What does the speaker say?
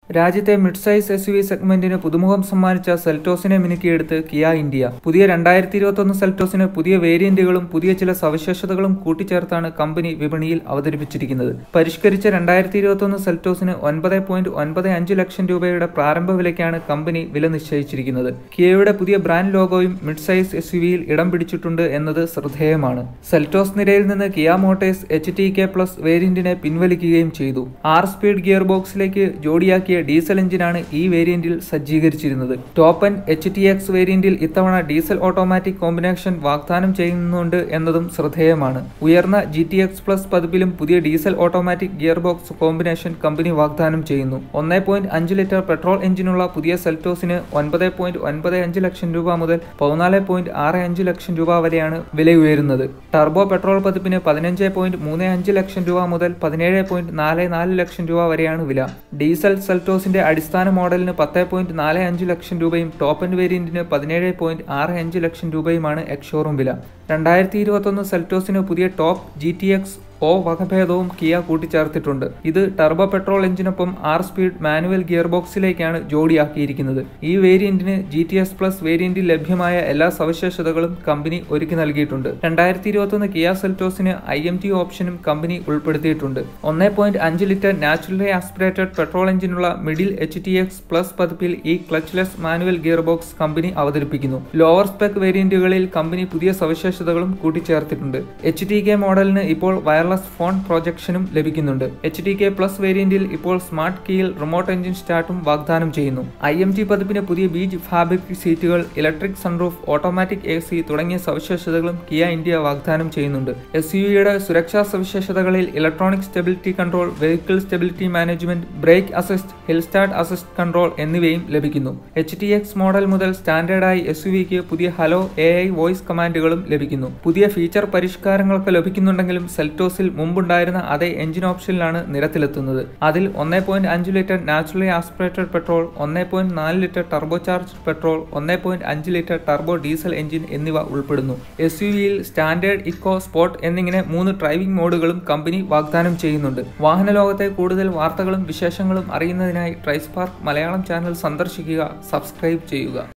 രാജ്യത്തെ mid size SUV സെഗ്മെന്റിന് പുതുമുഖം സമ്മാനിച്ച സെൽറ്റോസിനെ മിനുക്കിയെടുത്ത് കിയ ഇന്ത്യ. പുതിയ 2021 സെൽറ്റോസിന് പുതിയ വേരിയന്റുകളും പുതിയ ചില സവിശേഷതകളും കൂട്ടിച്ചേർത്താണ് കമ്പനി വിപണിയിൽ അവതരിപ്പിച്ചിരിക്കുന്നത്. പരിഷ്കരിച്ച 2021 സെൽറ്റോസിന് 9.95 ലക്ഷം രൂപയുടെ പ്രാരംഭ വിലയ്ക്കാണ് കമ്പനി വില നിശ്ചയിച്ചിരിക്കുന്നത്. കിയയുടെ പുതിയ ബ്രാൻഡ് ലോഗോയും മിഡ് സൈസ് എസ്യുവിയിൽ ഇടം പിടിച്ചിട്ടുണ്ട് എന്നത് ശ്രദ്ധേയമാണ്. സെൽറ്റോസ് നിരയിൽ നിന്ന് കിയ മോട്ടോഴ്സ് HTK+ വേരിയന്റിനെ പിൻവലിക്കുകയും ചെയ്തു. 6 സ്പീഡ് ഗിയർ ബോക്സിലേക്ക് ജോഡിയാക്കിയ ഡീസൽ എഞ്ചിനാണ് ഈ വേരിയന്റിൽ സജ്ജീകരിച്ചിരുന്നത്. ടോപ്പ് എൻഡ് HTX വേരിയന്റിൽ ഇത്തവണ ഡീസൽ ഓട്ടോമാറ്റിക് കോമ്പിനേഷൻ വാഗ്ദാനം ചെയ്യുന്നുണ്ട് എന്നതും ശ്രദ്ധേയമാണ്. ഉയർന്ന GTX+ പതിപ്പിലും പുതിയ diesel automatic gear box combination company വാഗ്ദാനം ചെയ്യുന്നു. 1.5 ലിറ്റർ പെട്രോൾ എഞ്ചിനുള്ള പുതിയ സെൽറ്റോസിന് 9.95 ലക്ഷം രൂപ മുതൽ 14.65 ലക്ഷം രൂപ വരെയാണ് വിലയുയരുന്നത്. ടർബോ പെട്രോൾ പതിപ്പിന് 15.35 ലക്ഷം രൂപ മുതൽ 17.44 ലക്ഷം രൂപ വരെയാണ് വില. ഡീസൽ സെൽറ്റോസിന്റെ അടിസ്ഥാന മോഡലിന് 10.45 ലക്ഷം രൂപയും ടോപ്പ് എൻഡ് വേരിയന്റിന് 17.65 ലക്ഷം രൂപയുമാണ് എക്സ്ഷോറൂം വില. 2021 സെൽറ്റോസിന് പുതിയ ടോപ്പ് GTX വകഭേദവും കിയ കൂട്ടിച്ചേർത്തിട്ടുണ്ട്. ഇത് ടർബോ പെട്രോൾ എഞ്ചിനൊപ്പം 6 സ്പീഡ് മാനുവൽ ഗിയർ ബോക്സിലേക്കാണ് ജോഡിയാക്കിയിരിക്കുന്നത്. ഈ വേരിയന്റിന് GTS+ വേരിയന്റിൽ ലഭ്യമായ എല്ലാ സവിശേഷതകളും കമ്പനി ഒരുക്കി നൽകിയിട്ടുണ്ട്. 2021 കിയ സെൽറ്റോസിന് IMT ഓപ്ഷനും കമ്പനി ഉൾപ്പെടുത്തിയിട്ടുണ്ട്. 1.5 ലിറ്റർ നാച്ചുറലി ആസ്പിറേറ്റഡ് പെട്രോൾ എഞ്ചിനുള്ള മിഡിൽ HTX+ പതിപ്പിൽ ഈ clutchless manual gear box company അവതരിപ്പിക്കുന്നു. ലോവർ സ്പെക് വേരിയന്റുകളിൽ കമ്പനി പുതിയ സവിശേഷതകളും കൂട്ടിച്ചേർത്തിട്ടുണ്ട്. HTK മോഡലിന് ഇപ്പോൾ വയർലെസ് ഫോൺ പ്രൊജക്ഷനും ലഭിക്കുന്നുണ്ട്. HTK+ വേരിയന്റിൽ ഇപ്പോൾ സ്മാർട്ട് കീയിൽ റിമോട്ട് എഞ്ചിൻ സ്റ്റാർട്ടും വാഗ്ദാനം ചെയ്യുന്നു. IMT പതിപ്പിന് പുതിയ ബീജ് ഫാബ്രിക് സീറ്റുകൾ, ഇലക്ട്രിക് സൺറൂഫ്, ഓട്ടോമാറ്റിക് AC തുടങ്ങിയ സവിശേഷതകളും കിയ ഇന്ത്യ വാഗ്ദാനം ചെയ്യുന്നുണ്ട്. SUVയുടെ സുരക്ഷാ സവിശേഷതകളിൽ electronic stability control, vehicle stability management, brake assist, hill start assist control എന്നിവയും ലഭിക്കുന്നു. HTX മോഡൽ മുതൽ സ്റ്റാൻഡേർഡായി SUVക്ക് പുതിയ ഹലോ AI വോയിസ് കമാൻഡുകളും ലഭിക്കുന്നു. പുതിയ ഫീച്ചർ പരിഷ്കാരങ്ങളൊക്കെ ലഭിക്കുന്നുണ്ടെങ്കിലും സെൽറ്റോസിൽ മുമ്പുണ്ടായിരുന്ന അതേ എഞ്ചിൻ ഓപ്ഷനിലാണ് നിരത്തിലെത്തുന്നത്. അതിൽ 1.5 litre naturally aspirated petrol, 1.4 litre turbo charged petrol, 1.5 litre turbo diesel engine എന്നിവ ഉൾപ്പെടുന്നു. SUVയിൽ സ്റ്റാൻഡേർഡ്, ഇക്കോ, സ്പോർട്ട് എന്നിങ്ങനെ 3 ഡ്രൈവിംഗ് മോഡുകളും കമ്പനി വാഗ്ദാനം ചെയ്യുന്നുണ്ട്. വാഹന ലോകത്തെ കൂടുതൽ വാർത്തകളും വിശേഷങ്ങളും അറിയുന്നതിനായി ട്രൈസ്പാർക്ക് മലയാളം ചാനൽ സന്ദർശിക്കുക, സബ്സ്ക്രൈബ് ചെയ്യുക.